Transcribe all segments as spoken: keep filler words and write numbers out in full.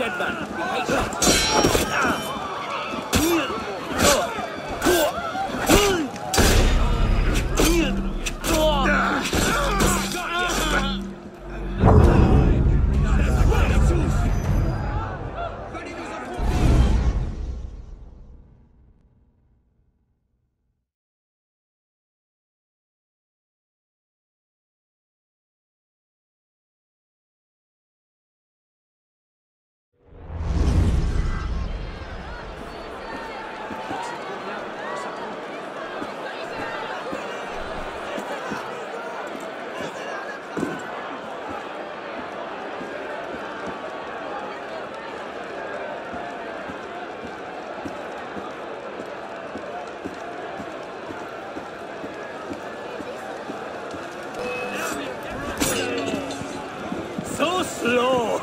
slow.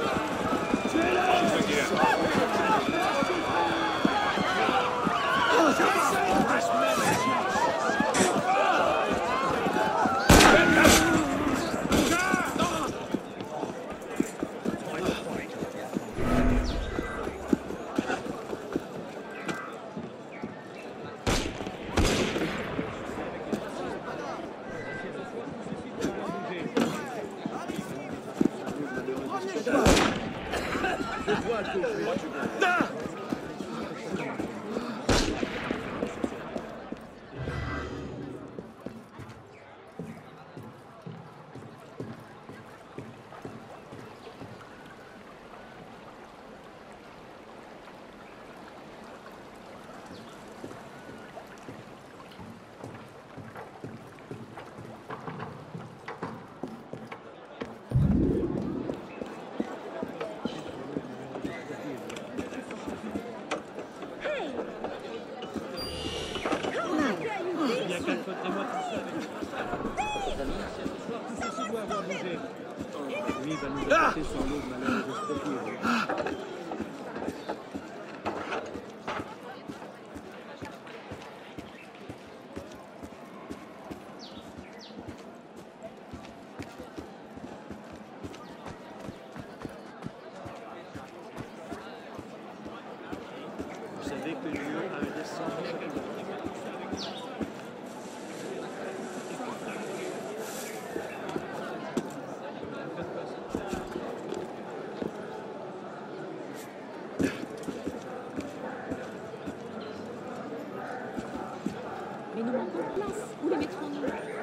Mais nous manquons de place. Où les mettrons-nous?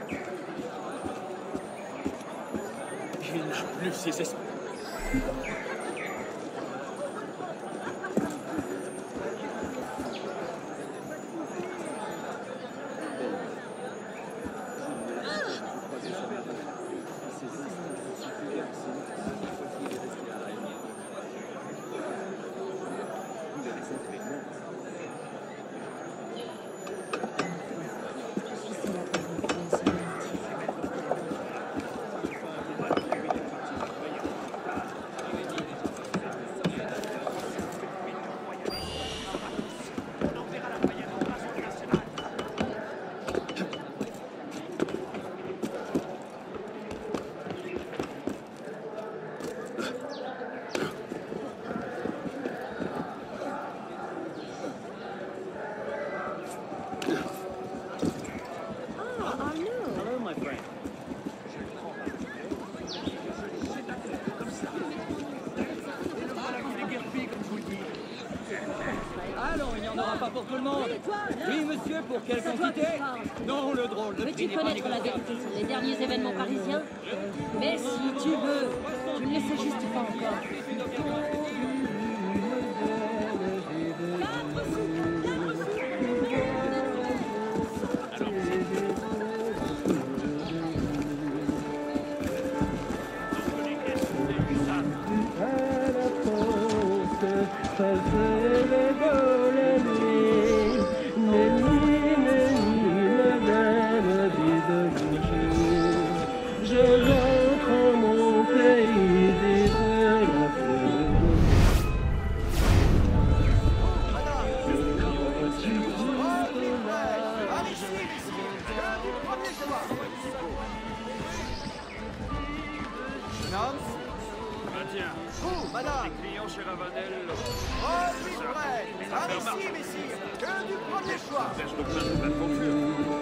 Il n'a plus ses esprits. Pour tout le monde. Oui, monsieur, pour quelle quantité? Non, le drôle de prix. Veux-tu connaître la vérité sur les derniers événements parisiens? Mais si tu veux, je ne le sais juste pas encore. Tiens. Vous, madame. Les clients chez Ravanel. Oh, je suis prêt. Par ici, messire. Que du premier choix. Je me plains de la conclure.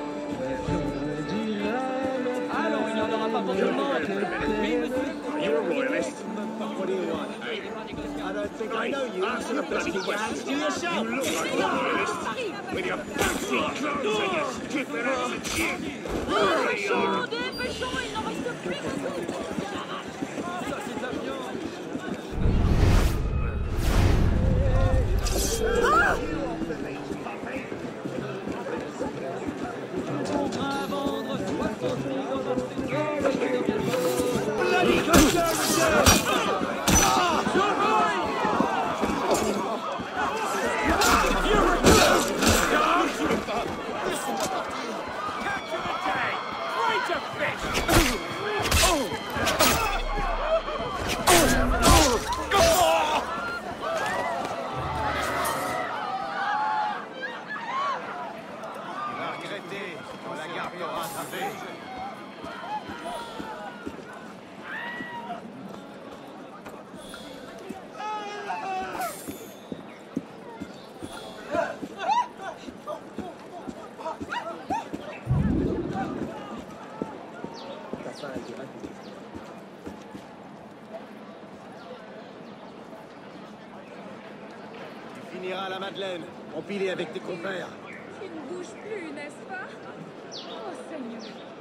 Allons, il n'y en aura pas pour tout le monde. Oui, monsieur. You're a royalist. What do you want? I don't think I know you. Answer the bloody questions. You look like a royalist. With your fancy clothes and your stupid attitude. Dépêchons, dépêchons, il n'en reste plus beaucoup. Ça, c'est de la viande. On va vendre soixante mille dollars. Bloody conservative! Tu finiras à la Madeleine, empilé avec tes compères. Il ne bouge plus, n'est-ce pas? Oh, Seigneur.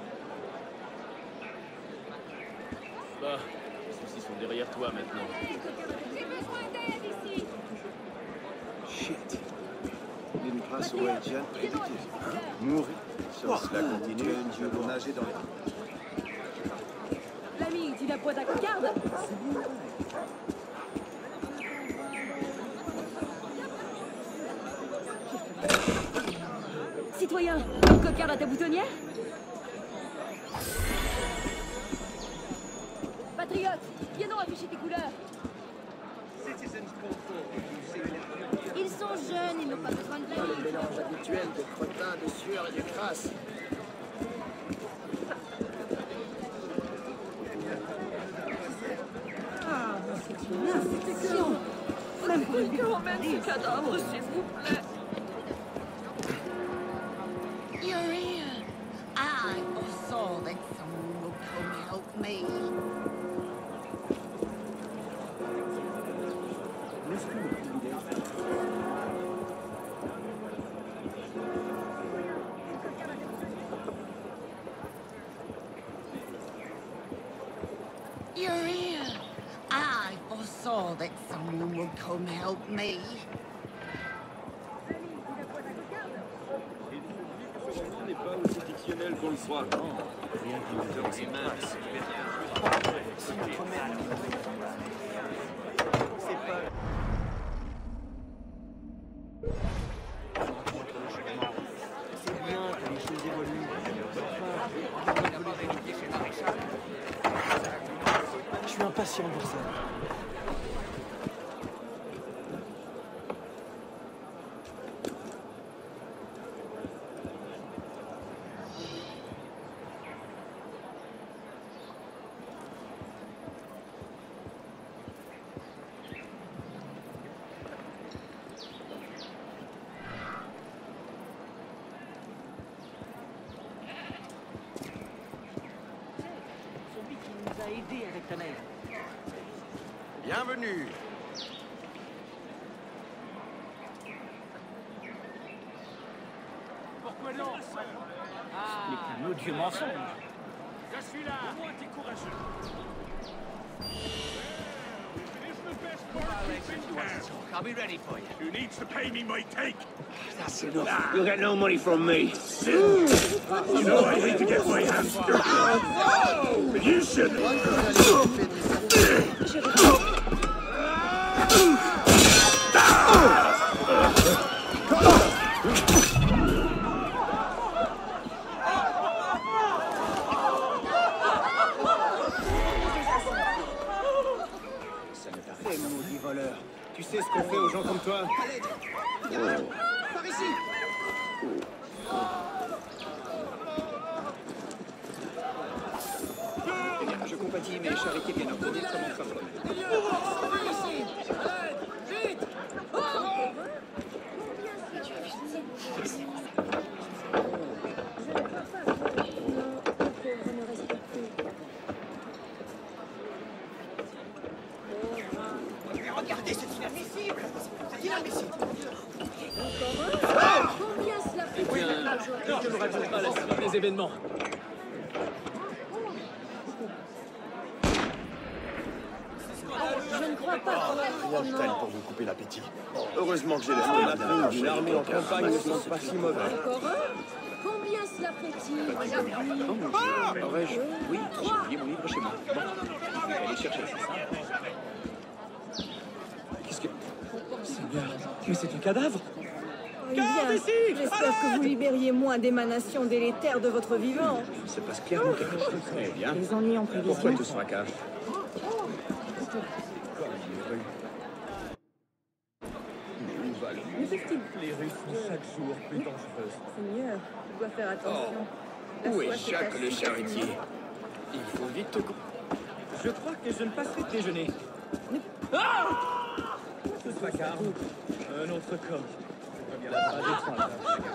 Bah, les soucis sont derrière toi maintenant. J'ai besoin d'aide ici. Shit. Il didn't pass away gently, did it? Hein? Mourir. Sans cela continuer, Dieu doit nager dans les... L'ami, tu la pointe à cocarde? Citoyen, une cocarde à ta boutonnière? Patriote, viens nous afficher tes couleurs. Ils sont jeunes, ils n'ont pas besoin de Le blague. mélange habituel de crottin, de sueur et de crasse. Ah, c'est une infection. Même pour une Que emmène ce cadavre, s'il vous plaît. You're here. I foresaw that someone would come help me. You're here. I foresaw that someone would come help me. Ce roman n'est pas aussi fictionnel qu'on le croit. Rien qui me donne ses mains. C'est notre mère. C'est pas... C'est bien que les choses évoluent. Je suis impatient pour ça. Bienvenue. Pourquoi non? Ce n'est qu'un odieux mensonge. Je suis là. Au moins, t'es courageux. I'll be ready for you. Who needs to pay me my take? That's enough. You'll get no money from me. You know I hate to get my hands dirty. But you shouldn't. Ces maudits voleurs. Tu sais ce qu'on fait aux gens comme toi? Allez, gamin, par ici. Eh bien, je compatis. dit, mais Charité vient de revenir comment ça se remet. Regardez, c'est inadmissible. C'est inadmissible. Combien cela fait Bien, je me raconterai à la suite des événements. Je ne crois pas. Rien de tel pour vous couper l'appétit. Heureusement que j'ai l'estomac bien Une armée en campagne ne sont pas si mauvais. Encore un? Combien cela ferait-il? Oh mon Dieu, aurais-je... Oui, j'ai oublié mon livre chez moi. Bon, je vais aller chercher, c'est ça. Qu'est-ce que... Seigneur, mais c'est un cadavre! Bien, j'espère que vous libériez moins d'émanations délétères de votre vivant. Il se passe clairement quelque chose. Eh bien, Les ennuis en prévision. pourquoi tout ce fracas? Mais qu'est-ce qu'il Les rues sont chaque jour plus dangereuses. Seigneur, tu dois faire attention. La Où soie est se Jacques casse le si charretier? Il faut vite te... cou- Je crois que je ne passerai déjeuner. Ah! Ce fracas, un autre corps. Il n'y a pas d'étrange.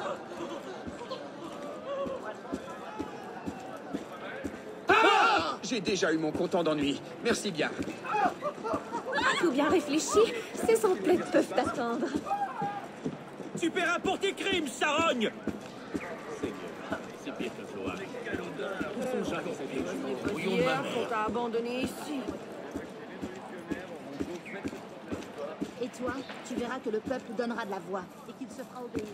Ah! J'ai déjà eu mon content d'ennui. Merci bien. Tout bien réfléchi, ces emplettes peuvent t'attendre. Tu paieras pour tes crimes, charogne! C'est pire que toi. Hier, qu'on t'a abandonné ici. Et toi, tu verras que le peuple donnera de la voix et qu'il se fera obéir.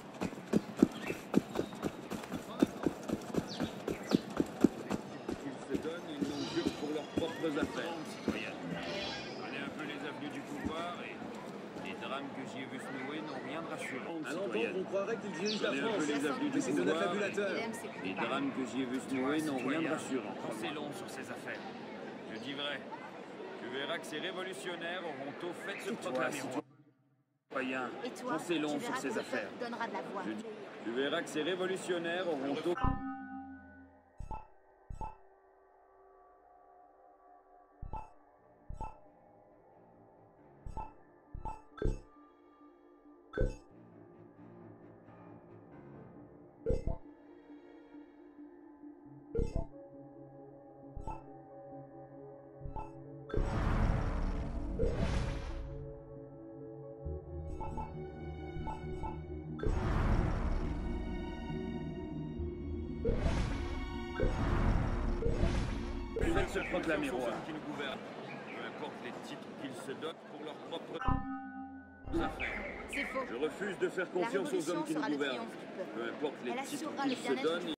Ils se donnent, ils n'ont Dieu que pour leurs propres affaires. Citoyenne, prenez un peu les avenues du pouvoir et les drames que j'y ai vu se nouer n'ont rien de rassurant. À l'entendre, on croirait qu'il dirige la Prenez un France. peu les avenues du Mais c'est un pouvoir. affabulateur. Les drames que j'y ai vu se nouer n'ont rien de rassurant. C'est long sur ces affaires. Je dis vrai. Tu verras que ces révolutionnaires auront au fait de se proclamer roi. Citoyen, Et toi, c'est long tu sur verras ces que le affaires. peuple donnera de la voix. Tu verras que ces révolutionnaires auront au... Faites se proclamer roi. Qui nous gouvernent. Peu importe les titres qu'ils se donnent pour leurs propres affaires. C'est faux. Je refuse de faire La confiance aux révolution hommes qui nous sera le gouvernent. triomphe du peuple. Peu importe les Elle titres assurera qu'ils le se bien-être donnent. du